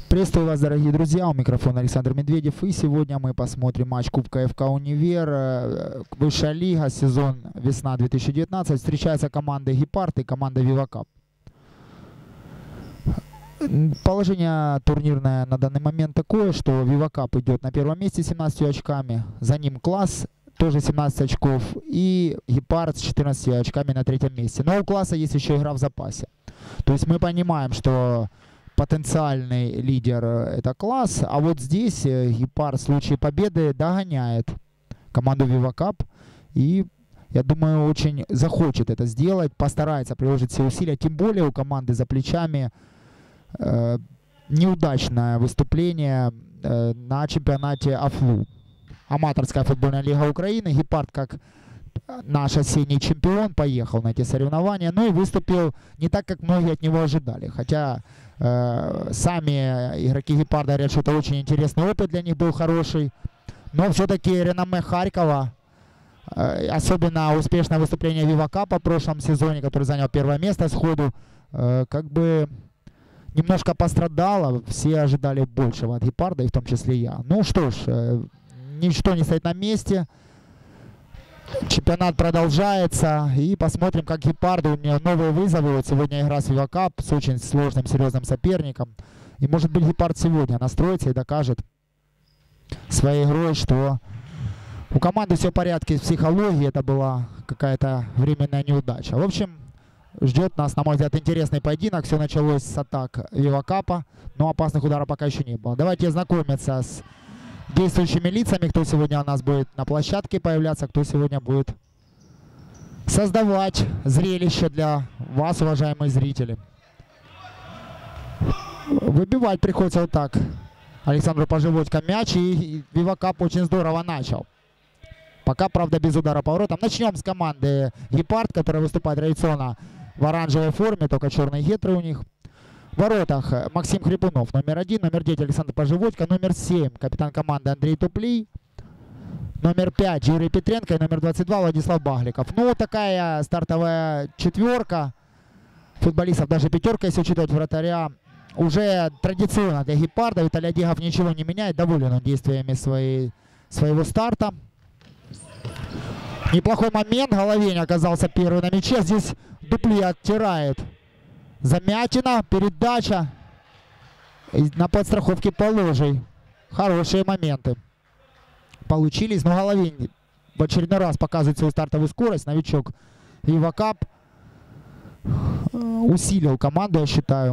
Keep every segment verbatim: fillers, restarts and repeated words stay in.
Приветствую вас, дорогие друзья, у микрофона Александр Медведев, и сегодня мы посмотрим матч Кубка ФК Универ, высшая лига, сезон весна две тысячи девятнадцать, встречаются команды Гепард и команда Вивакап. Положение турнирное на данный момент такое, что Вивакап идет на первом месте с семнадцатью очками, за ним Класс, тоже семнадцать очков, и Гепард с четырнадцатью очками на третьем месте. Но у Класса есть еще игра в запасе. То есть мы понимаем, что потенциальный лидер — это Класс, а вот здесь Гепард в случае победы догоняет команду Вивакап, и я думаю, очень захочет это сделать, постарается приложить все усилия, тем более у команды за плечами э, неудачное выступление э, на чемпионате АФЛУ. Аматорская футбольная лига Украины. Гепард, как наш осенний чемпион, поехал на эти соревнования, но и выступил не так, как многие от него ожидали. Хотя э, сами игроки Гепарда говорят, что это очень интересный опыт для них был, хороший. Но все-таки реноме Харькова, э, особенно успешное выступление Вивакапа в прошлом сезоне, который занял первое место сходу, э, как бы немножко пострадало. Все ожидали большего от Гепарда, и в том числе я. Ну что ж, э, ничто не стоит на месте. Чемпионат продолжается, и посмотрим, как Гепарду, у нее новые вызовы. Вот сегодня игра с Вивакап с очень сложным, серьезным соперником. И может быть Гепард сегодня настроится и докажет своей игрой, что у команды все в порядке с психологией, это была какая-то временная неудача. В общем, ждет нас, на мой взгляд, интересный поединок. Все началось с атак Вивакапа, но опасных ударов пока еще не было. Давайте знакомиться с действующими лицами, кто сегодня у нас будет на площадке появляться, кто сегодня будет создавать зрелище для вас, уважаемые зрители. Выбивать приходится вот так Александру Поживодько мяч, и Вивакап очень здорово начал. Пока, правда, без удара по воротам. Начнем с команды Гепард, которая выступает традиционно в оранжевой форме, только черные гетры у них. В воротах Максим Хрипунов, номер один, номер девять Александр Поживодько, номер семь капитан команды Андрей Туплий, номер пять Юрий Петренко и номер двадцать два Владислав Багликов. Ну, вот такая стартовая четверка футболистов, даже пятерка, если учитывать вратаря, уже традиционно для Гепарда. Виталий Дегов ничего не меняет, доволен он действиями своей, своего старта. Неплохой момент, Головень оказался первый на мяче, здесь Дуплий оттирает Замятина, передача на подстраховке Положей. Хорошие моменты получились, но Головень в очередной раз показывает свою стартовую скорость. Новичок Вивакап усилил команду, я считаю.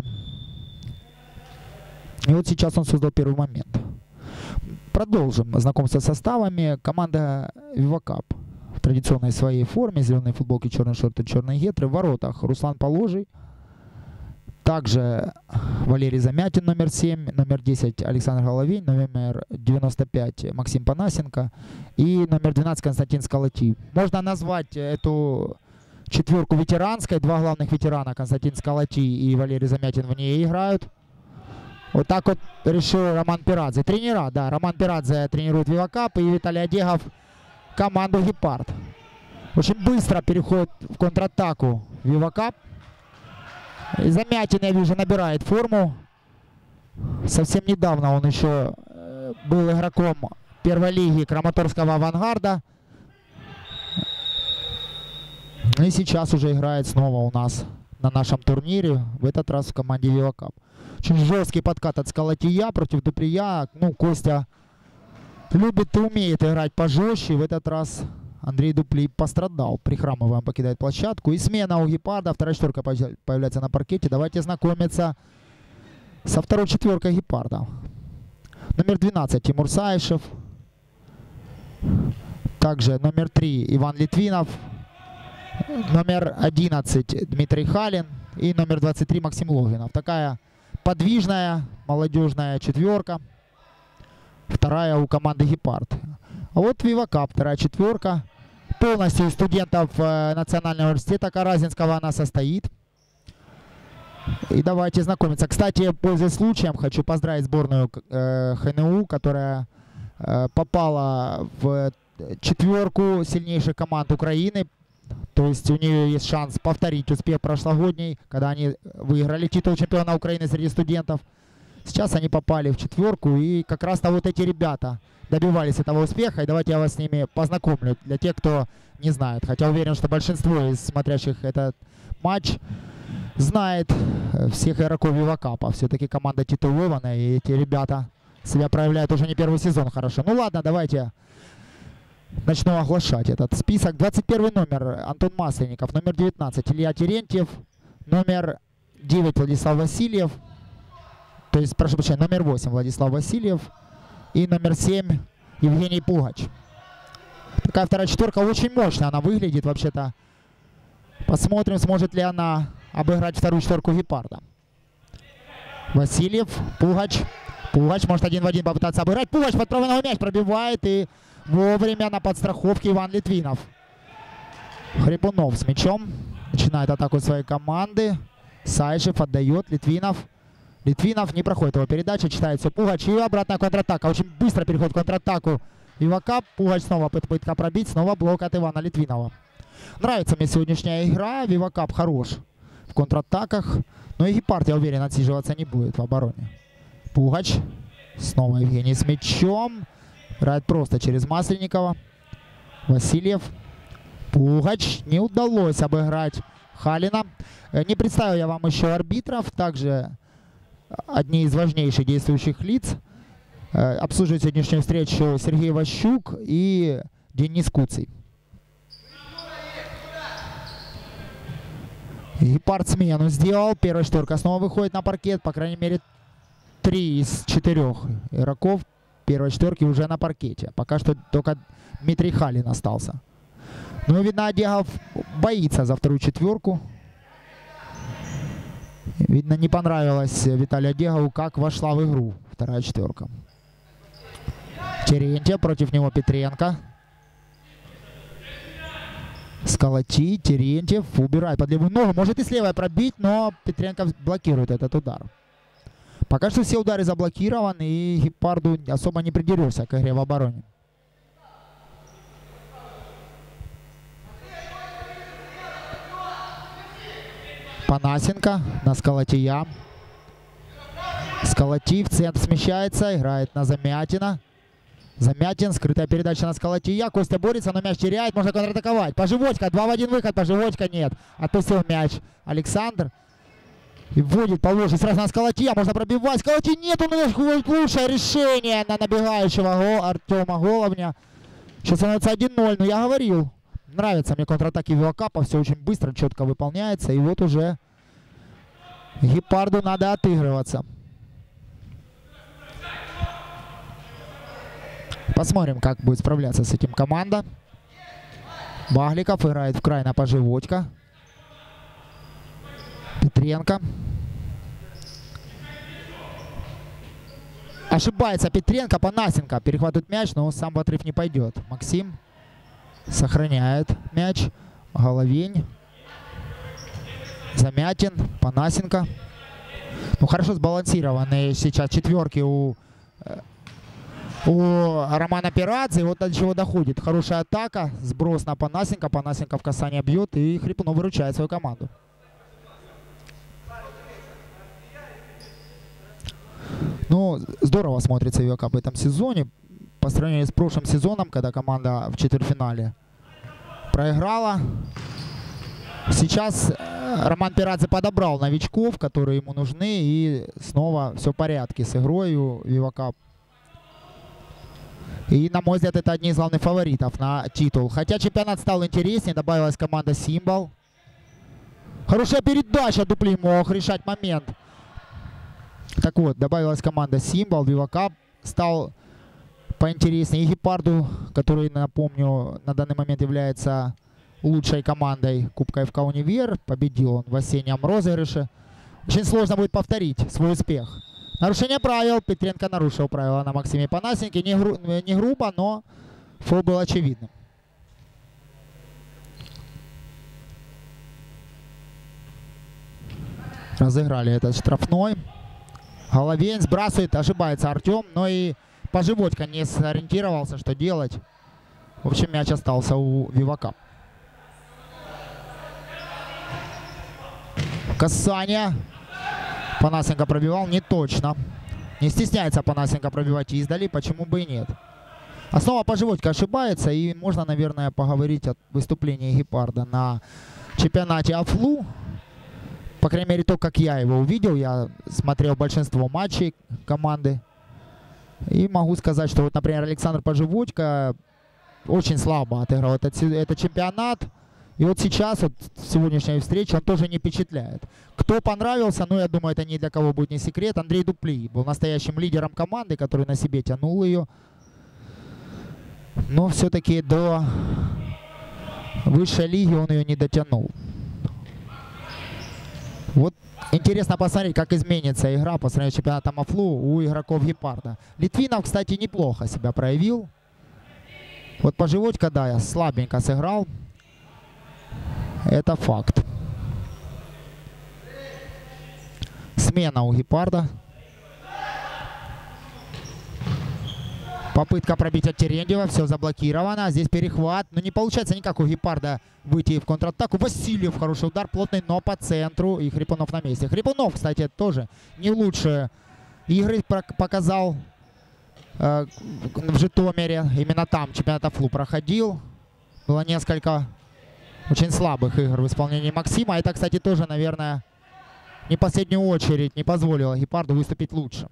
И вот сейчас он создал первый момент. Продолжим знакомство с составами. Команда Вивакап в традиционной своей форме. Зеленые футболки, черные шорты, черные гетры. В воротах Руслан Положий. Также Валерий Замятин, номер семь, номер десять Александр Головень, номер девяносто пять Максим Панасенко и номер двенадцать Константин Сколотий. Можно назвать эту четверку ветеранской. Два главных ветерана, Константин Сколотий и Валерий Замятин, в ней играют. Вот так вот решил Роман Пирадзе. Тренера, да, Роман Пирадзе тренирует Вивакап, и Виталий Дегов команду Гепард. Очень быстро переходит в контратаку Вивакап. Замятин, я вижу, набирает форму. Совсем недавно он еще был игроком первой лиги Краматорского Авангарда. И сейчас уже играет снова у нас на нашем турнире, в этот раз в команде Вивакап. Очень жесткий подкат от Сколотия против Дуплия. Ну, Костя любит и умеет играть пожестче. В этот раз Андрей Дуплий пострадал. Прихрамываем, покидает площадку. И смена у Гепарда. Вторая четверка появляется на паркете. Давайте знакомиться со второй четверкой Гепарда. Номер двенадцать Тимур Саишев. Также номер три Иван Литвинов. Номер одиннадцать Дмитрий Халин. И номер двадцать три Максим Логвинов. Такая подвижная молодежная четверка. Вторая у команды Гепард. А вот Вивакап, вторая четверка. Полностью из студентов э, Национального университета Каразинского она состоит. И давайте знакомиться. Кстати, пользуясь случаем, хочу поздравить сборную э, ХНУ, которая э, попала в четверку сильнейших команд Украины. То есть у нее есть шанс повторить успех прошлогодний, когда они выиграли титул чемпиона Украины среди студентов. Сейчас они попали в четверку, и как раз-то вот эти ребята добивались этого успеха. И давайте я вас с ними познакомлю, для тех, кто не знает. Хотя уверен, что большинство из смотрящих этот матч знает всех игроков Вивакапа. Все-таки команда титулованная, и эти ребята себя проявляют уже не первый сезон хорошо. Ну ладно, давайте начну оглашать этот список. двадцать первый номер Антон Масленников, номер девятнадцать Илья Терентьев, номер девять Владислав Васильев, то есть, прошу прощения, номер восемь Владислав Васильев и номер семь Евгений Пугач. Такая вторая четверка очень мощная, она выглядит вообще-то. Посмотрим, сможет ли она обыграть вторую четверку Гепарда. Васильев, Пугач. Пугач может один в один попытаться обыграть. Пугач под правый ногой мяч пробивает, и вовремя на подстраховке Иван Литвинов. Хрипунов с мячом. Начинает атаку своей команды. Сайшев отдает. Литвинов. Литвинов не проходит его передача. Читает все Пугач. И обратная контратака. Очень быстро переходит в контратаку Вивакап. Пугач снова попытка пробить. Снова блок от Ивана Литвинова. Нравится мне сегодняшняя игра. Вивакап хорош в контратаках. Но и Гепард, я уверен, отсиживаться не будет в обороне. Пугач. Снова Евгений с мячом. Играет просто через Масленникова. Васильев. Пугач. Не удалось обыграть Халина. Не представил я вам еще арбитров. Также одни из важнейших действующих лиц. Обслуживает сегодняшнюю встречу Сергей Ващук и Денис Куций. Гепард смену сделал. Первая четверка снова выходит на паркет. По крайней мере, три из четырех игроков первой четверки уже на паркете. Пока что только Дмитрий Халин остался. Ну, видно, Одегов боится за вторую четверку. Видно, не понравилось Виталию Одегову, как вошла в игру вторая четверка. Терентьев, против него Петренко. Сколоти, Терентьев убирает под левую ногу. Может и с левой пробить, но Петренко блокирует этот удар. Пока что все удары заблокированы, и Гепарду особо не придерешься к игре в обороне. Панасенко на Сколотия. Сколоти в центр смещается, играет на Замятина. Замятин, скрытая передача на Сколотия. Костя борется, но мяч теряет, можно контратаковать. Поживотько, два в один выход, Поживотько нет. Отпустил мяч Александр. И вводит по ложе сразу на Сколотия, можно пробивать. Сколотия нет, у него лучшее решение на набегающего гол Артема Головня. Сейчас становится один ноль, но я говорил. Нравятся мне контратаки Вивакапа, все очень быстро, четко выполняется. И вот уже Гепарду надо отыгрываться. Посмотрим, как будет справляться с этим команда. Багликов играет в край на Поживотько. Петренко. Ошибается Петренко, Панасенко перехватывает мяч, но сам в отрыв не пойдет. Максим сохраняет мяч. Головень. Замятин. Панасенко. Ну, хорошо сбалансированные сейчас четверки у, у Романа Пирадзе. Вот до чего доходит. Хорошая атака. Сброс на Панасенко. Панасенко в касание бьет, и Хрипунов выручает свою команду. Ну, здорово смотрится Вивакап в этом сезоне. По сравнению с прошлым сезоном, когда команда в четвертьфинале проиграла. Сейчас Роман Пирадзе подобрал новичков, которые ему нужны. И снова все в порядке с игрой у Вивакап. И, на мой взгляд, это одни из главных фаворитов на титул. Хотя чемпионат стал интереснее. Добавилась команда Символ. Хорошая передача. Дуплин мог решать момент. Так вот, добавилась команда Символ. Вивакап стал поинтереснее. И Гепарду, который, напомню, на данный момент является лучшей командой Кубка ФК Универ. Победил он в осеннем розыгрыше. Очень сложно будет повторить свой успех. Нарушение правил. Петренко нарушил правила на Максиме Панасенке. Не, гру не грубо, но фол был очевидным. Разыграли этот штрафной. Головень сбрасывает, ошибается Артем, но и Поживотько не сориентировался, что делать. В общем, мяч остался у Вивакап. Касание. Панасенко пробивал не точно. Не стесняется Панасенко пробивать издали, почему бы и нет. А снова Поживодько ошибается, и можно, наверное, поговорить о выступлении Гепарда на чемпионате АФЛУ. По крайней мере, то, как я его увидел, я смотрел большинство матчей команды. И могу сказать, что вот, например, Александр Поживодько очень слабо отыграл этот, этот чемпионат. И вот сейчас, вот в сегодняшней встрече, он тоже не впечатляет. Кто понравился, ну, я думаю, это ни для кого будет не секрет. Андрей Дупли был настоящим лидером команды, который на себе тянул ее. Но все-таки до высшей лиги он ее не дотянул. Вот интересно посмотреть, как изменится игра по сравнению с чемпионатом АФЛУ у игроков Гепарда. Литвинов, кстати, неплохо себя проявил. Вот Поживодько, да, я слабенько сыграл. Это факт. Смена у Гепарда. Попытка пробить от Терентьева. Все заблокировано. Здесь перехват. Но не получается никак у Гепарда выйти в контратаку. Васильев. Хороший удар. Плотный, но по центру. И Хрипунов на месте. Хрипунов, кстати, тоже не лучшие игры показал э, в Житомире. Именно там чемпионат АФЛУ проходил. Было несколько очень слабых игр в исполнении Максима. Это, кстати, тоже, наверное, не в последнюю очередь не позволило Гепарду выступить лучше.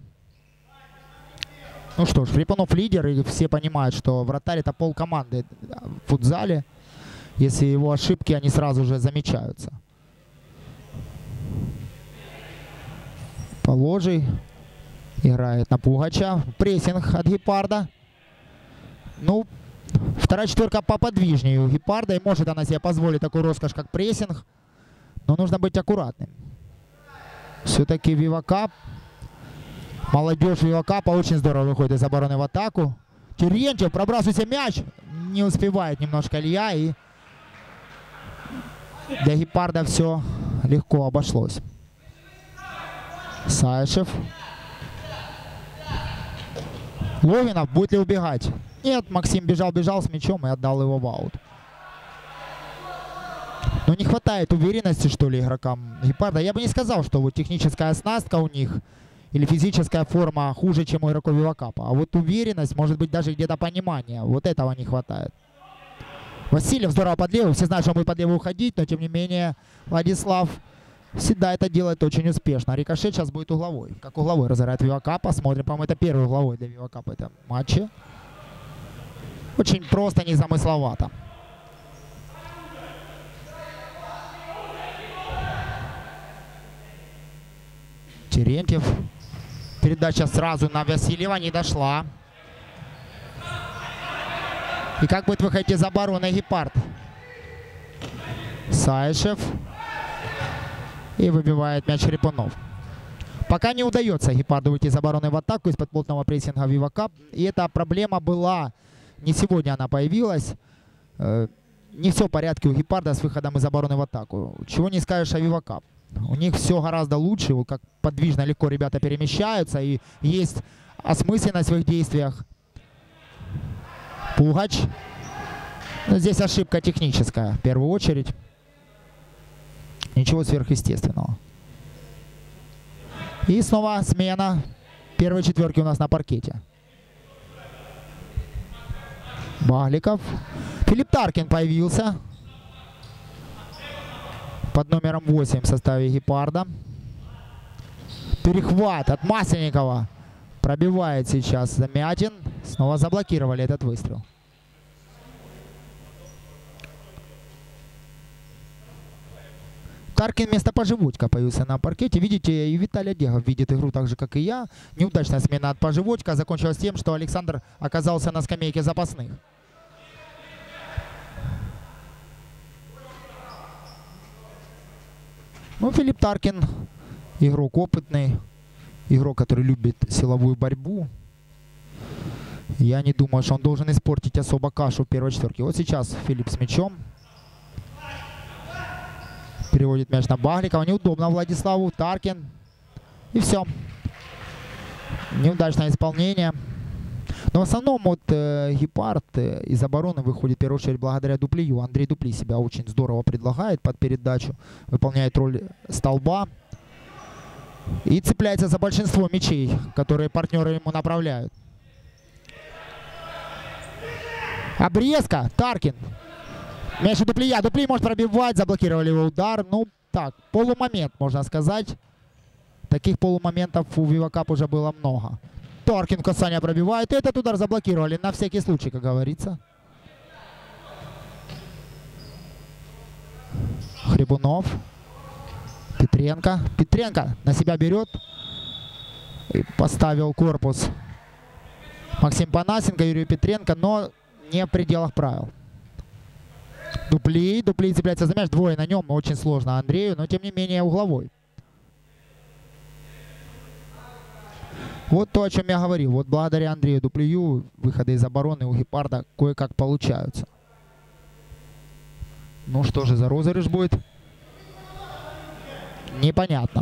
Ну что ж, Хрипунов лидер, и все понимают, что вратарь — это полкоманды в футзале. Если его ошибки, они сразу же замечаются. Положий играет на Пугача. Прессинг от Гепарда. Ну, вторая четверка поподвижнее у Гепарда, и может она себе позволить такую роскошь, как прессинг. Но нужно быть аккуратным. Все-таки Вивакап. Молодежь Вивакапа очень здорово выходит из обороны в атаку. Терентьев пробрасывается мяч. Не успевает немножко Илья. И для Гепарда все легко обошлось. Саишев. Логинов. Будет ли убегать? Нет, Максим бежал-бежал с мячом и отдал его в аут. Но не хватает уверенности, что ли, игрокам Гепарда. Я бы не сказал, что вот техническая оснастка у них или физическая форма хуже, чем у игроков Вивакапа. А вот уверенность, может быть, даже где-то понимание. Вот этого не хватает. Васильев здорово под левую. Все знают, что он будет под левую уходить, но тем не менее Владислав всегда это делает очень успешно. Рикошет сейчас будет угловой. Как угловой разыграет Вивакапа. Смотрим, по-моему, это первый угловой для Вивакапа в этом матче. Очень просто, незамысловато. Терентьев. Передача сразу на Васильева не дошла. И как будет выходить из обороны Гепард? Саишев. И выбивает мяч Хрипунов. Пока не удается Гепарду выйти из обороны в атаку из-под плотного прессинга Вивакап. И эта проблема была, не сегодня она появилась. Не все в порядке у Гепарда с выходом из обороны в атаку. Чего не скажешь о Вивакап. У них все гораздо лучше, вот как подвижно, легко ребята перемещаются, и есть осмысленность в их действиях. Пугач. Но здесь ошибка техническая, в первую очередь. Ничего сверхъестественного. И снова смена первой четверки у нас на паркете. Багликов. Филипп Таркин появился под номером восемь в составе Гепарда. Перехват от Масленникова. Пробивает сейчас Замятин. Снова заблокировали этот выстрел. Таркин вместо Поживодько появился на паркете. Видите, и Виталий Одегов видит игру так же, как и я. Неудачная смена от Поживодько закончилась тем, что Александр оказался на скамейке запасных. Ну, Филипп Таркин, игрок опытный, игрок, который любит силовую борьбу. Я не думаю, что он должен испортить особо кашу в первой четверке. Вот сейчас Филипп с мячом. Переводит мяч на Багликова. Неудобно Владиславу. Таркин. И все. Неудачное исполнение. Но в основном вот э, Гепард э, из обороны выходит в первую очередь благодаря Дуплию. Андрей Дупли себя очень здорово предлагает под передачу. Выполняет роль столба. И цепляется за большинство мячей, которые партнеры ему направляют. Обрезка. Таркин. Мяч у Дуплия. Дуплей может пробивать. Заблокировали его удар. Ну, так, полумомент, можно сказать. Таких полумоментов у Вивакап уже было много. Таркин касание пробивает. Этот удар заблокировали на всякий случай, как говорится. Хребунов. Петренко. Петренко на себя берет. И поставил корпус Максим Панасенко, Юрий Петренко, но не в пределах правил. Дуплей. Дуплей цепляется за мяч. Двое на нем. Очень сложно Андрею, но тем не менее угловой. Вот то, о чем я говорил. Вот благодаря Андрею Дуплею выходы из обороны у Гепарда кое-как получаются. Ну что же за розыгрыш будет? Непонятно.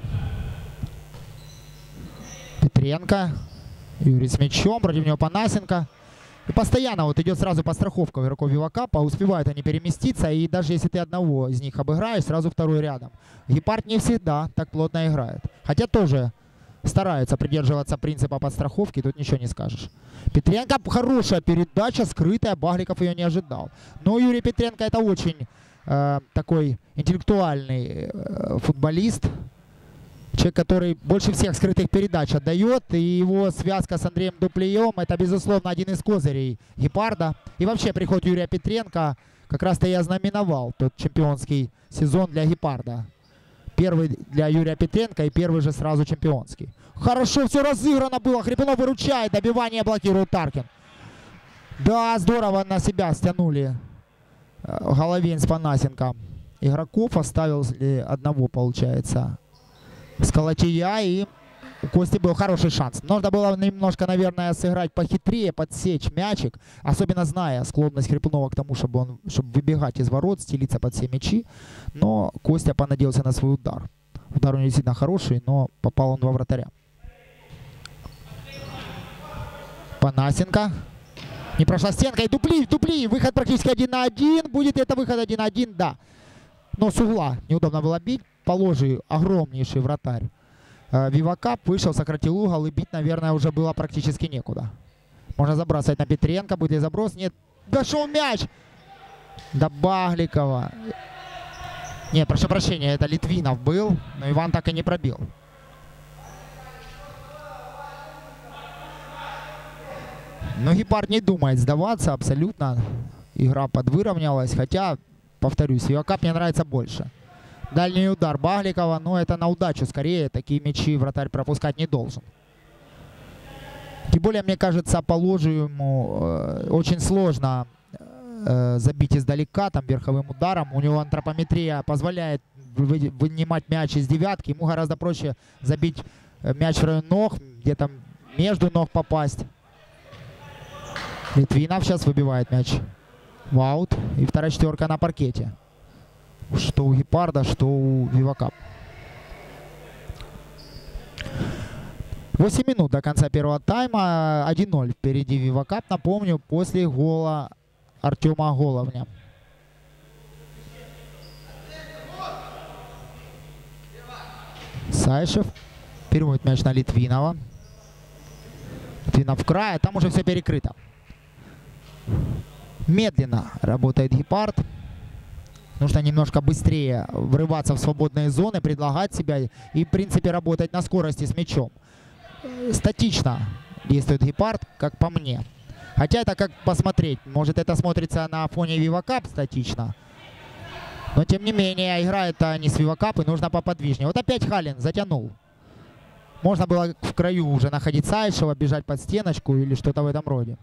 Петренко. Юрий с мячом. Против него Панасенко. И постоянно вот идет сразу подстраховка у игроков Вивакапа. Успевают они переместиться. И даже если ты одного из них обыграешь, сразу второй рядом. Гепард не всегда так плотно играет. Хотя тоже стараются придерживаться принципа подстраховки. Тут ничего не скажешь. Петренко. Хорошая передача. Скрытая. Багликов ее не ожидал. Но Юрий Петренко это очень э, такой интеллектуальный э, футболист. Человек, который больше всех скрытых передач отдает. И его связка с Андреем Дуплеем — это, безусловно, один из козырей Гепарда. И вообще приход Юрия Петренко как раз-то и ознаменовал тот чемпионский сезон для Гепарда. Первый для Юрия Петренко и первый же сразу чемпионский. Хорошо все разыграно было. Хребунов выручает. Добивание блокирует Таркин. Да, здорово на себя стянули Головень с Панасенко. Игроков оставил одного, получается, Сколотия, и у Кости был хороший шанс. Нужно было немножко, наверное, сыграть похитрее, подсечь мячик, особенно зная склонность Хребунова к тому, чтобы он, чтобы выбегать из ворот, стелиться под все мячи. Но Костя понадеялся на свой удар. Удар у него действительно хороший, но попал он во вратаря. Панасенко. Не прошла стенка. И Дуплей, Дуплей. Выход практически один на один. Будет это выход один на один? Да. Но с угла неудобно было бить. Положи огромнейший вратарь. Вивакап вышел, сократил угол, и бить, наверное, уже было практически некуда. Можно забрасывать на Петренко. Будет ли заброс? Нет. Дошел мяч до Багликова. Нет, прошу прощения, это Литвинов был, но Иван так и не пробил. Но Гепард не думает сдаваться абсолютно. Игра подвыровнялась, хотя, повторюсь, Вивакап мне нравится больше. Дальний удар Багликова, но это на удачу скорее. Такие мячи вратарь пропускать не должен. Тем более, мне кажется, по ложу ему э, очень сложно э, забить издалека, там, верховым ударом. У него антропометрия позволяет вы, вынимать мяч из девятки. Ему гораздо проще забить мяч в район ног, где-то между ног попасть. Литвинов сейчас выбивает мяч в аут. И вторая четверка на паркете. Что у Гепарда, что у Вивакап. восемь минут до конца первого тайма. один ноль впереди Вивакап. Напомню, после гола Артема Головня. Сайшев переводит мяч на Литвинова. Литвинов в крае. Там уже все перекрыто. Медленно работает Гепард. Нужно немножко быстрее врываться в свободные зоны, предлагать себя и, в принципе, работать на скорости с мячом. Статично действует Гепард, как по мне. Хотя это как посмотреть. Может, это смотрится на фоне Вивакап статично. Но, тем не менее, играют они с Вивакап, и нужно поподвижнее. Вот опять Халин затянул. Можно было в краю уже находить Сайшева, бежать под стеночку или что-то в этом роде.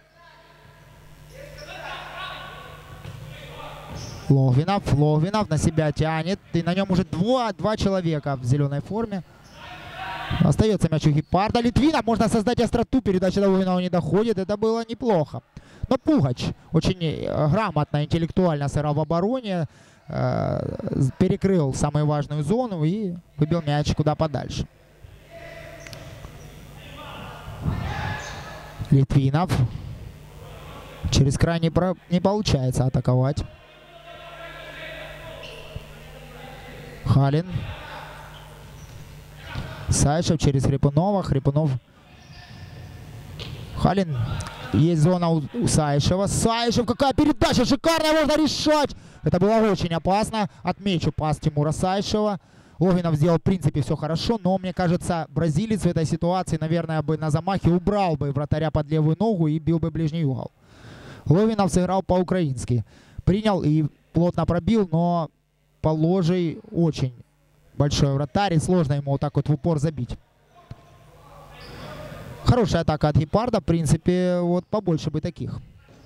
Логвинов, Логвинов на себя тянет. И на нем уже два, два человека в зеленой форме. Остается мяч у Гепарда. Литвинов, можно создать остроту. Передача до Логвинова не доходит. Это было неплохо. Но Пугач очень грамотно, интеллектуально сыграл в обороне. Э, перекрыл самую важную зону и выбил мяч куда подальше. Литвинов. Через край не, про... не получается атаковать. Халин. Саишев через Хрипунова. Хрипунов. Халин. Есть зона у, у Саишева. Саишев, какая передача шикарная, можно решать. Это было очень опасно. Отмечу пас Тимура Саишева. Логинов сделал, в принципе, все хорошо, но, мне кажется, бразилец в этой ситуации, наверное, бы на замахе убрал бы вратаря под левую ногу и бил бы ближний угол. Логинов сыграл по-украински. Принял и плотно пробил, но Положий очень большой вратарь, и сложно ему вот так вот в упор забить. Хорошая атака от Гепарда, в принципе, вот побольше бы таких.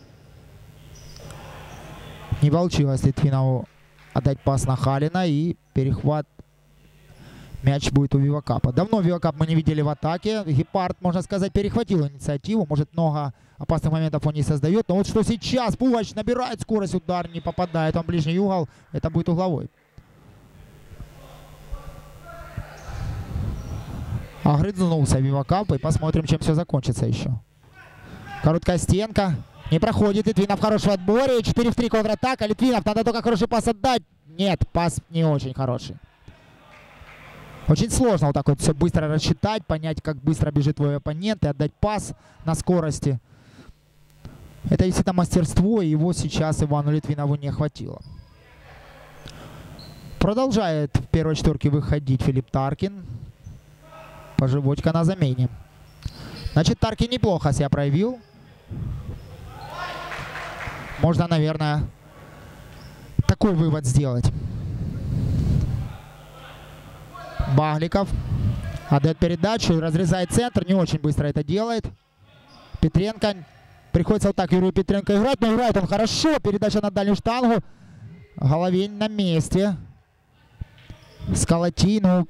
Не получилось Литвинову отдать пас на Халина, и перехват. Мяч будет у Вивакапа. Давно Вивакап мы не видели в атаке. Гепард, можно сказать, перехватил инициативу. Может, много опасных моментов он не создает. Но вот что сейчас Пугач набирает скорость, удар не попадает. Он ближний угол. Это будет угловой. Огрызнулся Вивакап. И посмотрим, чем все закончится еще. Короткая стенка. Не проходит. Литвинов в хорошем отборе. четыре в три контратака. Литвинов, надо только хороший пас отдать. Нет, пас не очень хороший. Очень сложно вот так вот все быстро рассчитать, понять, как быстро бежит твой оппонент и отдать пас на скорости. Это действительно мастерство, и его сейчас Ивану Литвинову не хватило. Продолжает в первой четверке выходить Филипп Таркин. Поживочка на замене. Значит, Таркин неплохо себя проявил. Можно, наверное, такой вывод сделать. Багликов отдает передачу, разрезает центр, не очень быстро это делает. Петренко. Приходится вот так Юрию Петренко играть, но играет он хорошо. Передача на дальнюю штангу. Головень на месте. Сколоти, ну...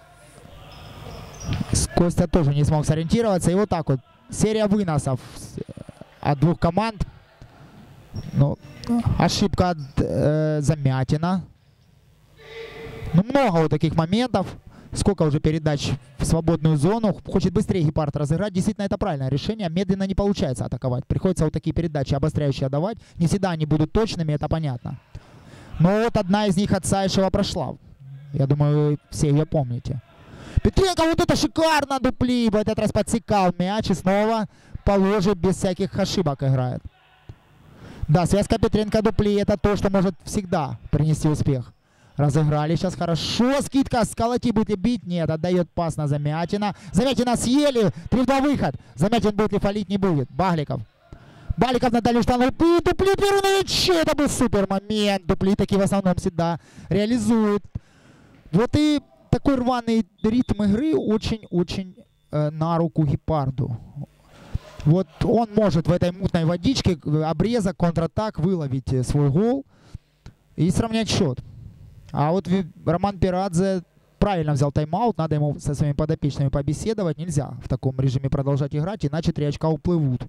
Костя тоже не смог сориентироваться. И вот так вот. Серия выносов от двух команд. Ну, ошибка от э, Замятина. Ну, много вот таких моментов. Сколько уже передач в свободную зону. Хочет быстрее Гепард разыграть. Действительно, это правильное решение. Медленно не получается атаковать. Приходится вот такие передачи обостряющие давать. Не всегда они будут точными, это понятно. Но вот одна из них от Саишева прошла. Я думаю, вы все ее помните. Петренко, вот это шикарно, Дупли. В этот раз подсекал мяч и снова Положий без всяких ошибок играет. Да, связка Петренко-Дупли — это то, что может всегда принести успех. Разыграли сейчас хорошо. Скидка. Сколоти будет ли бить? Нет. Отдает пас на Замятина. Замятина съели. три в два выход. Замятин будет ли фалить? Не будет. Багликов. Багликов на дальнюю штангу. Дупли первый на мяче. Это был супер момент. Дупли такие в основном всегда реализуют. Вот и такой рваный ритм игры очень-очень э, на руку Гепарду. Вот он может в этой мутной водичке обрезок, контратак выловить свой гол и сравнять счет. А вот Роман Пирадзе правильно взял тайм-аут, надо ему со своими подопечными побеседовать. Нельзя в таком режиме продолжать играть, иначе три очка уплывут.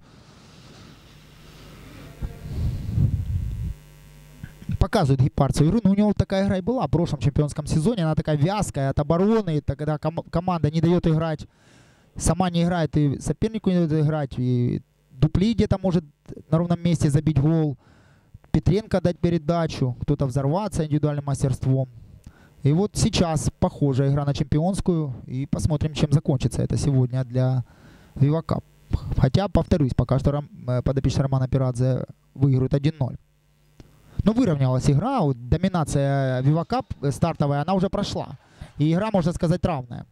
Показывает Гепард свою игру, но у него такая игра и была в прошлом чемпионском сезоне. Она такая вязкая от обороны, когда ком команда не дает играть, сама не играет, и сопернику не дает играть, и Дупли где-то может на ровном месте забить гол. Петренко дать передачу, кто-то взорваться индивидуальным мастерством. И вот сейчас похожая игра на чемпионскую. И посмотрим, чем закончится это сегодня для Вивакап. Хотя, повторюсь, пока что Ром, подопечный Романа Пирадзе выигрывает один ноль. Но выровнялась игра. Вот доминация Вивакап стартовая, она уже прошла. И игра, можно сказать, равная.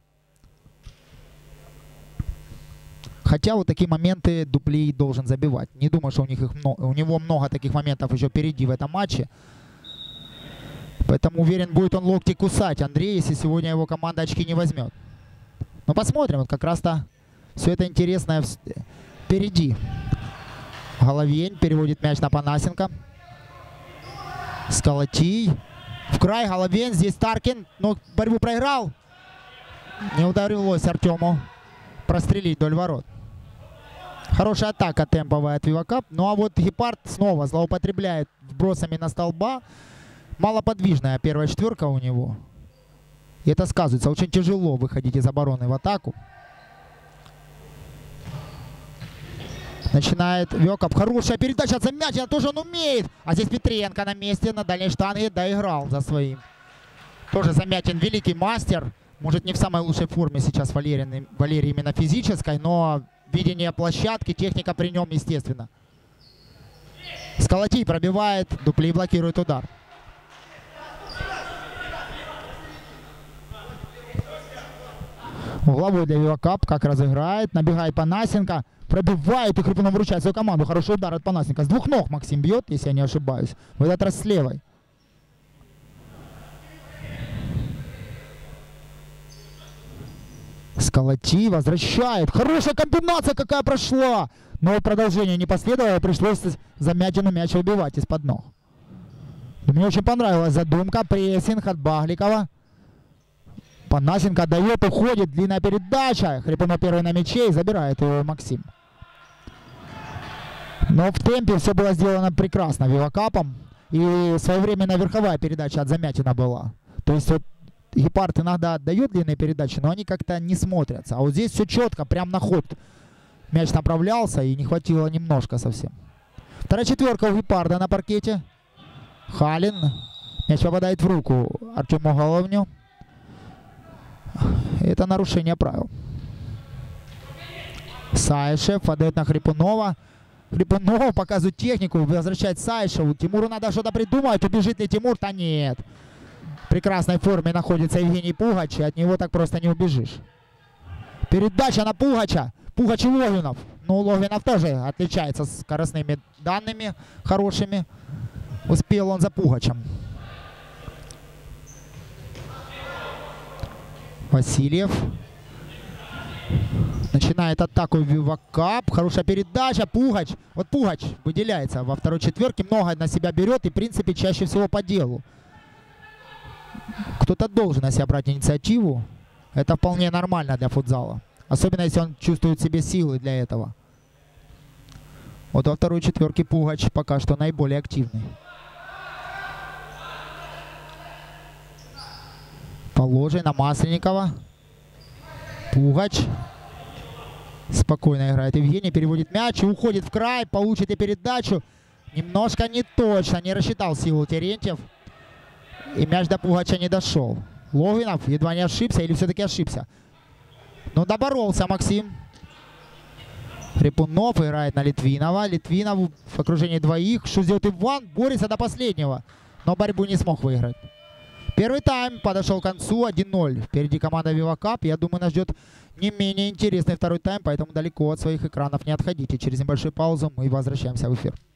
Хотя вот такие моменты Дупли должен забивать. Не думаю, что у, них их много, у него много таких моментов еще впереди в этом матче. Поэтому уверен, будет он локти кусать Андрей, если сегодня его команда очки не возьмет. Но посмотрим. Вот как раз-то все это интересное впереди. Головень переводит мяч на Панасенко. Сколотий. В край Головень. Здесь Таркин. Но борьбу проиграл. Не удалось Артему прострелить вдоль ворот. Хорошая атака темповая от Вивакап. Ну а вот Гепард снова злоупотребляет вбросами на столба. Малоподвижная первая четверка у него. И это сказывается. Очень тяжело выходить из обороны в атаку. Начинает Вивакап. Хорошая передача от Замятина. Тоже он умеет. А здесь Петренко на месте, на дальней штанге доиграл за своим. Тоже Замятин великий мастер. Может, не в самой лучшей форме сейчас Валерий, Валерий именно физической, но видение площадки, техника при нем, естественно. Сколотий пробивает, Дупли блокирует удар. Угловой для Вивакап, как разыграет, набегает Панасенко, пробивает и Хрипунов вручает свою команду. Хороший удар от Панасенко. С двух ног Максим бьет, если я не ошибаюсь. В этот раз с левой. Сколотий возвращает. Хорошая комбинация какая прошла. Но продолжение не последовало, пришлось замятину мяч убивать из-под ног. Мне очень понравилась задумка, прессинг от Багликова. Панасенко дает, уходит, длинная передача. Хрипунов первый на мяче и забирает его Максим. Но в темпе все было сделано прекрасно Вивакапом. И своевременная верховая передача от Замятина была. То есть вот Гепард иногда отдает длинные передачи, но они как-то не смотрятся. А вот здесь все четко, прям на ход мяч направлялся и не хватило немножко совсем. Вторая четверка у Гепарда на паркете. Халин. Мяч попадает в руку Артему Головню. Это нарушение правил. Саишев отдает на Хрипунова. Хрипунов показывает технику, возвращает Саишеву. Тимуру надо что-то придумать. Убежит ли Тимур-то? Нет. В прекрасной форме находится Евгений Пугач, и от него так просто не убежишь. Передача на Пугача. Пугач и Логвинов. Ну, Логвинов тоже отличается скоростными данными хорошими. Успел он за Пугачем. Васильев. Начинает атаку Вивакап. Хорошая передача. Пугач. Вот Пугач выделяется во второй четверке. Много на себя берет и, в принципе, чаще всего по делу. Кто-то должен на себя брать инициативу. Это вполне нормально для футзала. Особенно, если он чувствует в себе силы для этого. Вот во второй четверке Пугач пока что наиболее активный. Положи на Масленникова. Пугач. Спокойно играет Евгений. Переводит мяч и уходит в край. Получит и передачу. Немножко не точно. Не рассчитал силу Терентьев. И мяч до Пугача не дошел. Логвинов едва не ошибся или все-таки ошибся. Но доборолся Максим. Хрипунов играет на Литвинова. Литвинов в окружении двоих. Что сделает Иван? Борется до последнего. Но борьбу не смог выиграть. Первый тайм подошел к концу. один ноль. Впереди команда Вивакап. Я думаю, нас ждет не менее интересный второй тайм. Поэтому далеко от своих экранов не отходите. Через небольшую паузу мы возвращаемся в эфир.